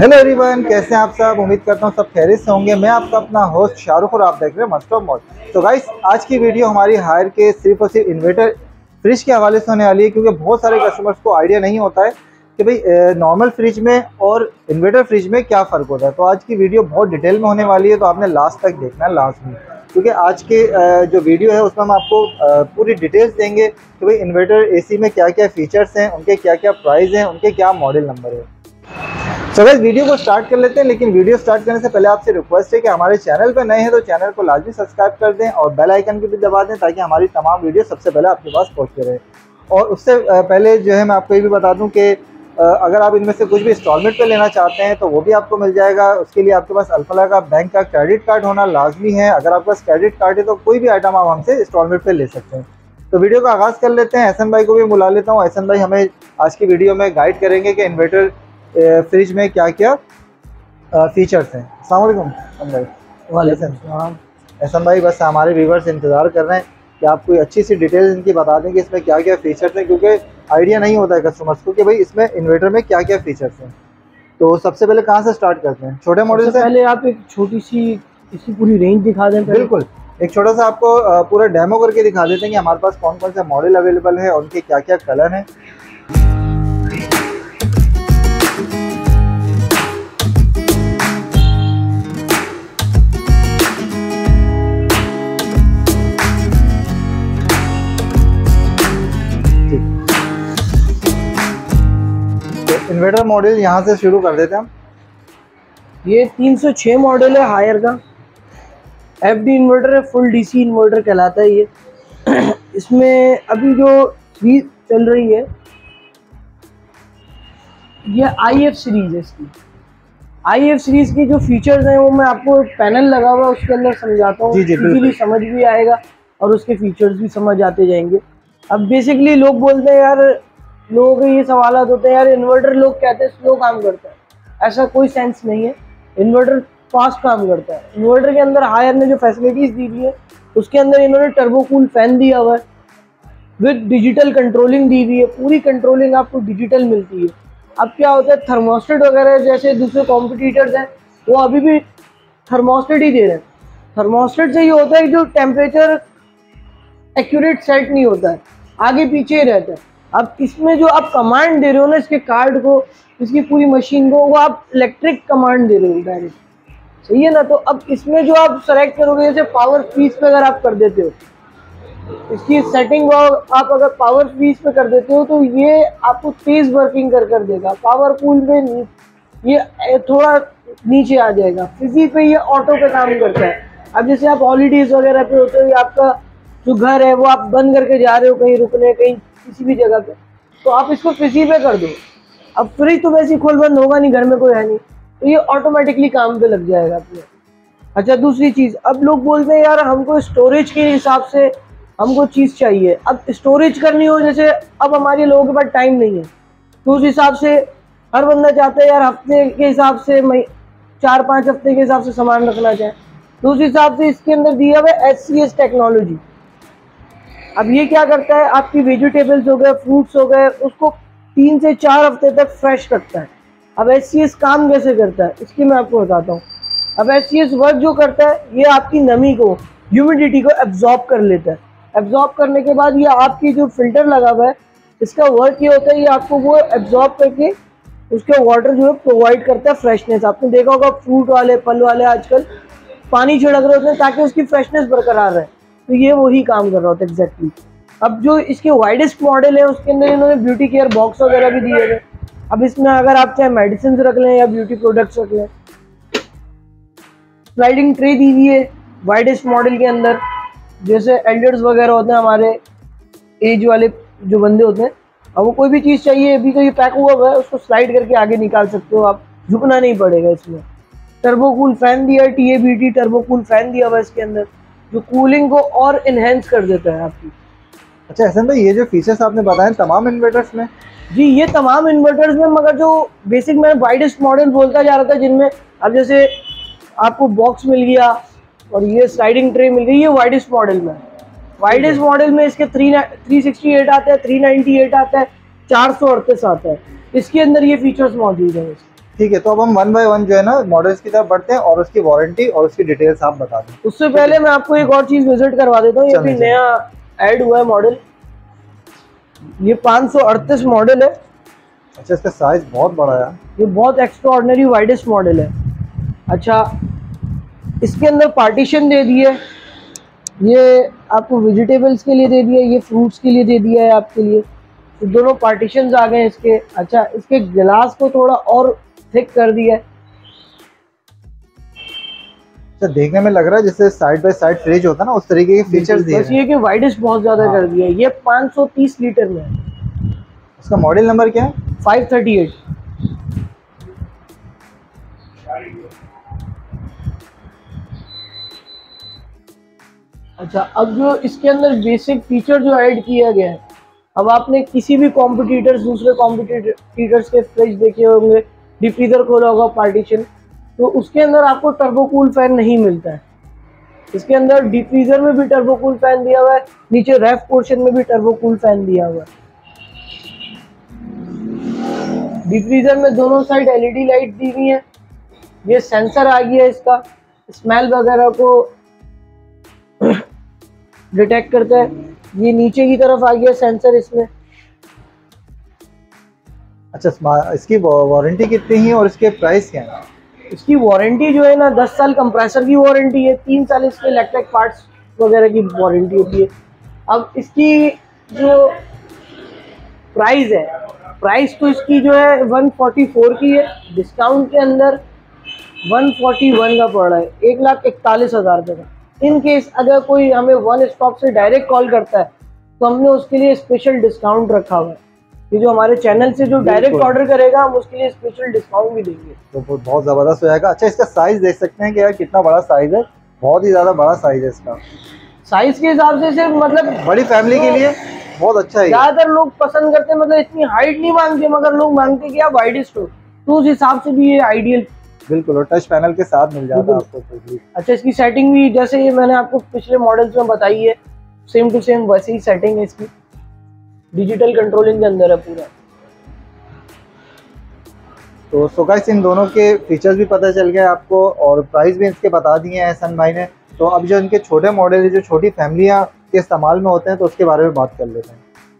Hello everyone, कैसे हैं आप सब। उम्मीद करता हूँ सब खैरियत से होंगे। मैं आपका अपना होस्ट शाहरुख और आप देख रहे हैं मस्ट ऑफ मॉड। तो गाइस, आज की वीडियो हमारी हायर के सिर्फ और सिर्फ इन्वर्टर फ्रिज के हवाले से होने वाली है, क्योंकि बहुत सारे कस्टमर्स को आइडिया नहीं होता है कि भाई नॉर्मल फ्रिज में और इन्वर्टर फ्रिज में क्या फ़र्क होता है। तो आज की वीडियो बहुत डिटेल में होने वाली है, तो आपने लास्ट तक देखना है, लास्ट में, क्योंकि आज के जो वीडियो है उसमें हम आपको पूरी डिटेल्स देंगे कि भाई इन्वर्टर एसी में क्या क्या फीचर्स हैं, उनके क्या क्या प्राइस हैं, उनके क्या मॉडल नंबर है। तो गाइस, वीडियो को स्टार्ट कर लेते हैं, लेकिन वीडियो स्टार्ट करने से पहले आपसे रिक्वेस्ट है कि हमारे चैनल पर नए हैं तो चैनल को लाजमी सब्सक्राइब कर दें और बेल आइकन को भी दबा दें, ताकि हमारी तमाम वीडियो सबसे पहले आपके पास पहुंचते रहे। और उससे पहले जो है मैं आपको ये भी बता दूं कि अगर आप इनमें से कुछ भी इंस्टॉलमेंट पे लेना चाहते हैं तो वो भी आपको मिल जाएगा। उसके लिए आपके पास अल्फला का बैंक का क्रेडिट कार्ड होना लाजमी है। अगर आपके पास क्रेडिट कार्ड है तो कोई भी आइटम आप हमसे इंस्टॉलमेंट पे ले सकते हैं। तो वीडियो का आगाज़ कर लेते हैं। एहसन भाई को भी बुला लेता हूँ। एहसन भाई हमें आज की वीडियो में गाइड करेंगे कि इन्वर्टर फ्रिज में क्या क्या फीचर्स हैं। अस्सलाम वालेकुम भाई। वालेकुम। एहसन भाई, बस हमारे व्यूवर्स इंतज़ार कर रहे हैं कि आप कोई अच्छी सी डिटेल्स इनकी बता दें कि इसमें क्या क्या फीचर्स हैं, क्योंकि आइडिया नहीं होता है कस्टमर्स को कि भाई इसमें इन्वर्टर में क्या क्या फीचर्स हैं। तो सबसे पहले कहाँ से स्टार्ट करते हैं? छोटे मॉडल से पहले आप एक छोटी सी इसकी पूरी रेंज दिखा दें। बिल्कुल, एक छोटा सा आपको पूरा डेमो करके दिखा देते हैं कि हमारे पास कौन कौन से मॉडल अवेलेबल है और उनके क्या क्या कलर हैं। इन्वर्टर मॉडल यहाँ से शुरू कर देते हैं हम। ये 306 मॉडल है हायर का। एफडी इन्वर्टर है, फुल डीसी इन्वर्टर कहलाता है ये। इसमें अभी जो सीरीज चल रही है ये IF सीरीज है। इसकी IF सीरीज की जो फीचर्स हैं वो मैं आपको पैनल लगा हुआ है उसके अंदर समझाता हूँ, इजीली समझ भी आएगा और उसके फीचर्स भी समझ आते जाएंगे। अब बेसिकली लोग बोलते हैं यार, लोगों के ये सवाल होते हैं यार इन्वर्टर लोग कहते हैं स्लो काम करता है। ऐसा कोई सेंस नहीं है, इन्वर्टर फास्ट काम करता है। इन्वर्टर के अंदर हायर ने जो फैसिलिटीज दी हुई है उसके अंदर इन्होंने टर्बो कूल फैन दिया हुआ है, विद डिजिटल कंट्रोलिंग दी हुई है। पूरी कंट्रोलिंग आपको डिजिटल मिलती है। अब क्या होता है, थर्मोस्टेट वगैरह जैसे दूसरे कॉम्पिटिटर्स हैं वो अभी भी थर्मोस्टेट ही दे रहे हैं। थर्मोस्टेट से ये होता है कि जो टेम्परेचर एक्यूरेट सेट नहीं होता है, आगे पीछे ही रहता है। अब इसमें जो आप कमांड दे रहे हो ना इसके कार्ड को, इसकी पूरी मशीन को, वो आप इलेक्ट्रिक कमांड दे रहे हो डायरेक्ट, सही है ना। तो अब इसमें जो आप सेलेक्ट करोगे, जैसे पावर फ्रीज पे अगर आप कर देते हो इसकी सेटिंग, आप अगर पावर फ्रीज पे कर देते हो तो ये आपको तेज वर्किंग कर देगा। पावर कूल में ये थोड़ा नीचे आ जाएगा। फिजी पे ये ऑटो पे काम करता है। अब जैसे आप हॉलीडेज वगैरह पे होते हो, आपका जो घर है वो आप बंद करके जा रहे हो कहीं रुकने, कहीं किसी भी जगह पे, तो आप इसको फिजी पे कर दो। अब फ्रिज तो वैसे खोल बंद होगा नहीं, घर में कोई है नहीं, तो ये ऑटोमेटिकली काम पे लग जाएगा अपने। अच्छा, दूसरी चीज़, अब लोग बोलते हैं यार हमको स्टोरेज के हिसाब से हमको चीज़ चाहिए। अब स्टोरेज करनी हो, जैसे अब हमारे लोगों के पास टाइम नहीं है, तो उस हिसाब से हर बंदा चाहता है यार हफ्ते के हिसाब से 4-5 हफ्ते के हिसाब से सामान रखना चाहे, तो उस हिसाब से इसके अंदर दिया हुआ है SCS टेक्नोलॉजी। अब ये क्या करता है, आपकी वेजिटेबल्स हो गए, फ्रूट्स हो गए, उसको 3 से 4 हफ्ते तक फ्रेश रखता है। अब SCS काम कैसे करता है इसकी मैं आपको बताता हूँ। अब SCS वर्क जो करता है, ये आपकी नमी को, ह्यूमिडिटी को एब्जॉर्ब कर लेता है। एब्जॉर्ब करने के बाद ये आपकी जो फिल्टर लगा हुआ है, इसका वर्क ये होता है, ये आपको वो एब्जॉर्ब करके उसके वाटर जो है प्रोवाइड करता है फ्रेशनेस। आपने देखा होगा फ्रूट वाले, फल वाले आजकल पानी छिड़क रहे होते हैं ताकि उसकी फ्रेशनेस बरकरार रहे, तो ये वही काम कर रहा होता है एग्जैक्टली। अब जो इसके वाइडेस्ट मॉडल है उसके अंदर इन्होंने ब्यूटी केयर बॉक्स वगैरह भी दिए हुए। अब इसमें अगर आप चाहे मेडिसिन रख लें या ब्यूटी प्रोडक्ट्स रख लें, स्लाइडिंग ट्रे दी हुई है वाइडेस्ट मॉडल के अंदर। जैसे एल्डर्स वगैरह होते हैं, हमारे एज वाले जो बंदे होते हैं, अब वो कोई भी चीज़ चाहिए, अभी तो ये पैक हुआ हुआ है, उसको स्लाइड करके आगे निकाल सकते हो आप, झुकना नहीं पड़ेगा। इसमें टर्बो कूल फैन दिया है, TABT टर्बो कूल फैन दिया हुआ है इसके अंदर, जो कूलिंग को और इन्हेंस कर देता है आपकी। अच्छा एहसन भाई, ये जो फीचर्स आपने बताए तमाम इन्वर्टर्स में? जी, ये तमाम इन्वर्टर्स में, मगर जो बेसिक मैं वाइडेस्ट मॉडल बोलता जा रहा था, जिनमें अब जैसे आपको बॉक्स मिल गया और ये स्लाइडिंग ट्रे मिल गई, ये वाइडेस्ट मॉडल में। वाइडेस्ट मॉडल में इसके 368 आता है, 398 आता है, 438 आता है। इसके अंदर ये फीचर्स मौजूद हैं। ठीक है, तो अब हम 1 बाय 1 जो है ना मॉडल्स की तरफ बढ़ते हैं और उसकी वारंटी और उसकी डिटेल्स आप बता दें। उससे पहले मैं आपको एक और चीज विजिट करवा देता हूँ। ये भी नया ऐड हुआ है मॉडल, ये 538 मॉडल है। अच्छा, इसका साइज बहुत बड़ा है, ये बहुत एक्स्ट्रा ऑर्डिनरी वाइडेस्ट मॉडल है। अच्छा, इसके अंदर पार्टीशन दे दिए, ये आपको वेजिटेबल्स के लिए दे दिया, ये फ्रूट्स के लिए दे दिया है आपके लिए, तो दोनों पार्टीशंस आ गए हैं इसके। अच्छा, इसके गिलास को थोड़ा और थिक कर दिया है। अच्छा, देखने में लग रहा है जैसे साइड बाय साइड फ्रिज होता है ना, उस तरीके के फीचर्स दिए हैं। बस ये कि वाइडेस्ट बहुत ज्यादा कर दिया है। ये 530 लीटर में है। इसका मॉडल नंबर क्या है? 538। अच्छा, अब जो इसके अंदर बेसिक फीचर जो ऐड किया गया है, अब आपने किसी भी दूसरे कॉम्पिटिटर्स के फ्रिज देखे होंगे, डिफ्रीजर खोला होगा पार्टीशन, तो उसके अंदर आपको टर्बोकूल फैन नहीं मिलता है। इसके अंदर डिफ्रीजर में भी टर्बोकूल फैन दिया हुआ है, नीचे रेफ पोर्शन में भी टर्बोकूल फैन दिया हुआ है। डिफ्रीजर में दोनों साइड एलईडी लाइट दी हुई है। ये सेंसर आ गया है, इसका स्मेल वगैरह को डिटेक्ट करता है। ये नीचे की तरफ आ गया सेंसर इसमें। अच्छा, इसकी वारंटी कितनी है और इसके प्राइस क्या है? इसकी वारंटी जो है ना 10 साल कंप्रेसर की वारंटी है, 3 साल इसके इलेक्ट्रिक पार्ट्स वगैरह की वारंटी होती है। अब इसकी जो प्राइस है, प्राइस तो इसकी जो है 144 की है, डिस्काउंट के अंदर 141 का पड़ रहा है, 1,41,000 रुपये का। इन केस अगर कोई हमें वन स्टॉप से डायरेक्ट कॉल करता है तो हमने उसके लिए स्पेशल डिस्काउंट रखा हुआ है। ये जो हमारे चैनल से जो डायरेक्ट ऑर्डर करेगा हम उसके लिए स्पेशल डिस्काउंट भी देंगे, तो बहुत ज़बरदस्त हो जाएगा। अच्छा, इसका साइज देख सकते हैं कि यार कितना बड़ा साइज है, बहुत ही ज़्यादा बड़ा साइज है इसका। साइज के हिसाब से सिर्फ मतलब बड़ी फैमिली के लिए बहुत अच्छा है। ज़्यादातर लोग पसंद करते हैं, मतलब इतनी हाइट नहीं मांगते, मगर लोग मांगते कि आप वाइडेस्ट हो, तो उस हिसाब से भी ये आइडियल। बिल्कुल, और टच पैनल के साथ मिल जाता है आपको। अच्छा, इसकी सेटिंग भी जैसे ये मैंने आपको पिछले मॉडल्स में बताई है, सेम टू सेम वैसे ही सेटिंग है इसकी, डिजिटल कंट्रोलिंग के अंदर है पूरा। तो सो गाइस, इन दोनों के फीचर्स भी पता चल गया आपको और प्राइस भी इसके बता दिए हैं एहसन भाई ने। तो अब जो इनके छोटे मॉडल है, जो छोटी फैमिलियाँ के इस्तेमाल में होते हैं, तो उसके बारे में बात कर लेते हैं।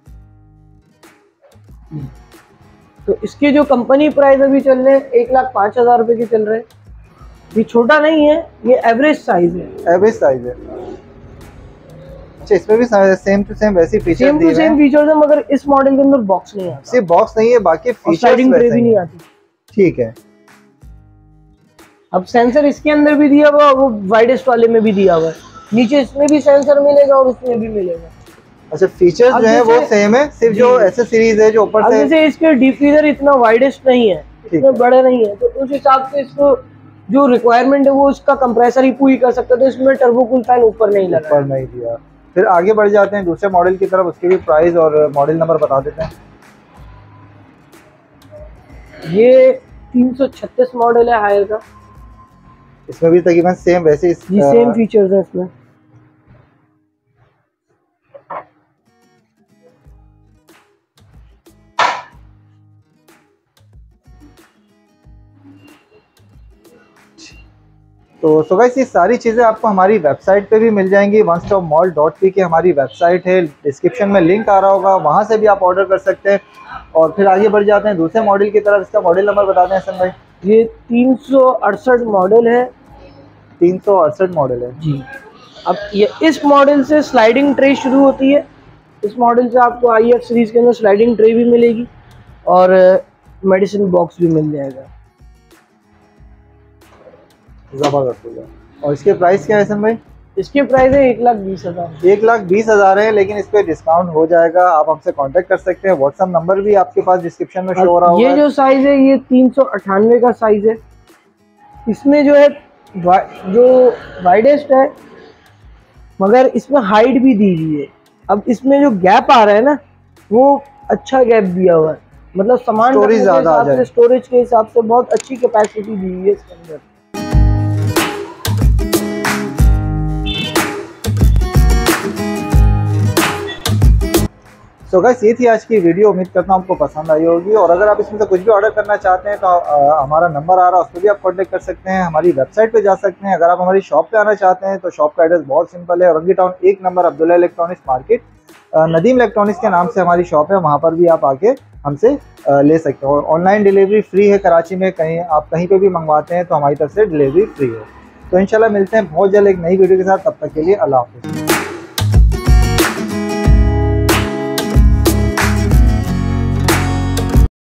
तो इसके जो कंपनी प्राइस अभी चल रहे हैं 1,05,000 रुपये के चल रहे हैं। ये छोटा नहीं है, ये एवरेज साइज है। एवरेज साइज है। अच्छा, इसमें भी सेम टू सेम वैसे features same to same features है, मगर इस मॉडल के अंदर बॉक्स नहीं आता। सिर्फ बॉक्स नहीं है, बाकी फीचर्स स्लाइडिंग ट्रे भी नहीं आती। ठीक है। अब सेंसर इसके अंदर भी दिया हुआ, वो वाइडेस्ट वाले में भी दिया हुआ है, नीचे इसमें भी सेंसर मिलेगा और उसमें भी मिलेगा। अच्छा, फीचर्स जो है वो सेम है, सिर्फ जो ऐसे सीरीज है जो ऊपर से। जैसे इसके डिफ्यूजर इतना वाइडेस्ट नहीं है, इतने बड़े नहीं है, तो उस हिसाब से इसको जो रिक्वायरमेंट है वो इसका कंप्रेसर ही पूरी कर सकता है, तो इसमें टर्बोकूल फैन ऊपर नहीं लगा, ऊपर नहीं दिया। फिर आगे बढ़ जाते हैं दूसरे मॉडल की तरफ, उसके भी प्राइस और मॉडल नंबर बता देते हैं। ये 336 मॉडल है हायर का। इसमें भी तकरीबन सेम वैसे सेम फीचर्स है इसमें। तो सो गाइस, ये सारी चीज़ें आपको हमारी वेबसाइट पे भी मिल जाएंगी। onestopmall.p की हमारी वेबसाइट है, डिस्क्रिप्शन में लिंक आ रहा होगा, वहाँ से भी आप ऑर्डर कर सकते हैं। और फिर आगे बढ़ जाते हैं दूसरे मॉडल की तरफ। इसका मॉडल नंबर बता दें हसन भाई। ये 368 मॉडल है। 368 मॉडल है जी। अब ये इस मॉडल से स्लाइडिंग ट्रे शुरू होती है। इस मॉडल से आपको IF सीरीज के अंदर स्लाइडिंग ट्रे भी मिलेगी और मेडिसिन बॉक्स भी मिल जाएगा। जबरदस्त होगा। और इसके प्राइस क्या है हसन भाई? इसके प्राइस है 1,20,000। 1,20,000 है, लेकिन इस पे डिस्काउंट हो जाएगा। आप हमसे कांटेक्ट कर सकते हैं। व्हाट्सएप नंबर भी आपके पास डिस्क्रिप्शन में शो हो रहा होगा। ये जो साइज है ये 398 का साइज है। इसमें जो है जो वाइडेस्ट है, मगर इसमें हाइट भी दी हुई है। अब इसमें जो गैप आ रहा है ना, वो अच्छा गैप दिया हुआ है, मतलब सामान स्टोरेज ज्यादा आ जाए। स्टोरेज के हिसाब से बहुत अच्छी कैपेसिटी दी हुई है इसके अंदर। सो गाइस ये थी आज की वीडियो, उम्मीद करता हूँ आपको पसंद आई होगी। और अगर आप इसमें से कुछ भी ऑर्डर करना चाहते हैं तो हमारा नंबर आ रहा है, उस पर भी आप कॉन्टेक्ट कर सकते हैं। हमारी वेबसाइट पे जा सकते हैं। अगर आप हमारी शॉप पे आना चाहते हैं तो शॉप का एड्रेस बहुत सिंपल है, Orangi town 1 number Abdullah electronics market, Nadeem electronics के नाम से हमारी शॉप है। वहाँ पर भी आप आके हमसे ले सकते हो। और ऑनलाइन डिलीवरी फ्री है कराची में, आप कहीं पे भी मंगवाते हैं तो हमारी तरफ से डिलीवरी फ्री है। तो इंशाल्लाह मिलते हैं बहुत जल्द एक नई वीडियो के साथ, तब तक के लिए अल्लाह हाफ़िज़।